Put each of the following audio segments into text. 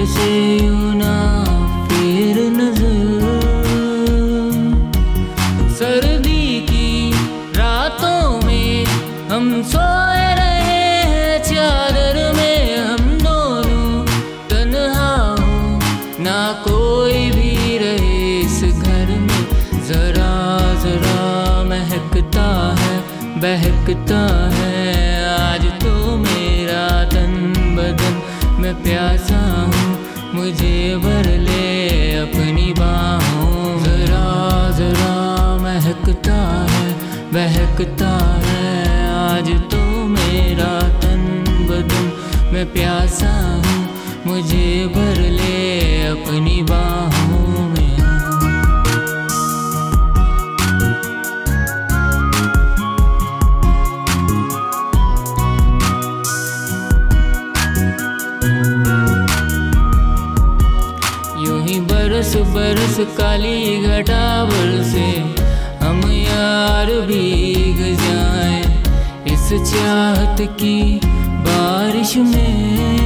से यूं ना फेर नजर। सर्दी की रातों में हम सोए रहे हैं चादर में, हम दोनों तन्हा हो ना कोई भी रहे इस घर में। जरा जरा महकता है बहकता है आज तो मेरा तन बदन। मैं प्यासा हूँ मुझे भर ले अपनी बाहों। जरा जरा महकता है बहकता है आज तो मेरा तन बदन। मैं प्यासा हूँ मुझे भर ले अपनी बाहों में। यूं ही बरस बरस काली घटावल से हम यार भीग जाएं इस चाहत की बारिश में।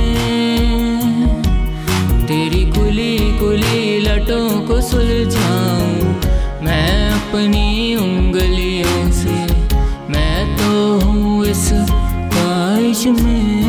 तेरी खुली खुली लटों को सुलझाऊं मैं अपनी उंगलियों से। मैं तो हूँ इस ख्वाहिश में।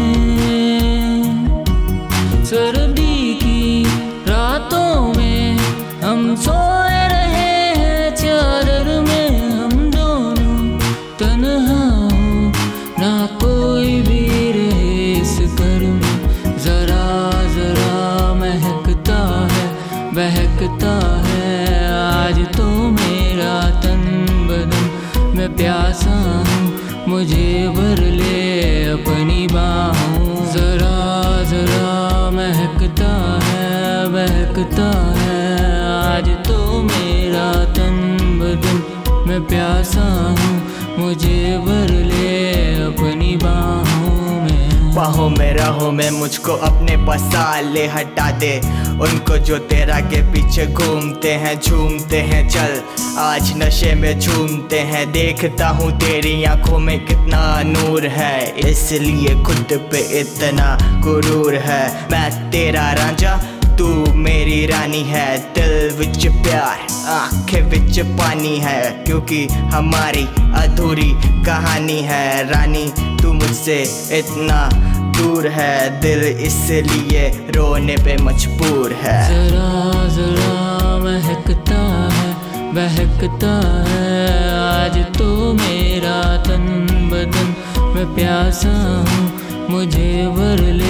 सर्दी की रातों में हम सोए रहे हैं चादर में, हम दोनों तन्हा हो ना कोई भी रहे इस घर में। जरा जरा महकता है बहकता है आज तो मेरा तन बदन। मैं प्यासा हूँ मुझे भर ले अपनी बाहों। जरा जरा महकता है बहकता है आज तो मेरा तन बदन। मैं प्यासा हूँ मुझे भर ले अपनी बाहों में। बाहों में रहो मैं मुझको अपने बसा ले, हटा दे उनको जो तेरा के पीछे घूमते हैं झूमते हैं। चल आज नशे में झूमते हैं। देखता हूँ तेरी आंखों में कितना नूर है, इसलिए खुद पे इतना गुरूर है। मैं तेरा रांझा तू मेरी रानी है। दिल विच प्यार आंखें विच पानी है, क्योंकि हमारी अधूरी कहानी है। रानी तू मुझसे इतना दूर है, दिल इसलिए रोने पे मजबूर है। जरा जरा महकता है बहकता है आज तो मेरा तन बदन। मैं प्यासा हूँ मुझे भर ले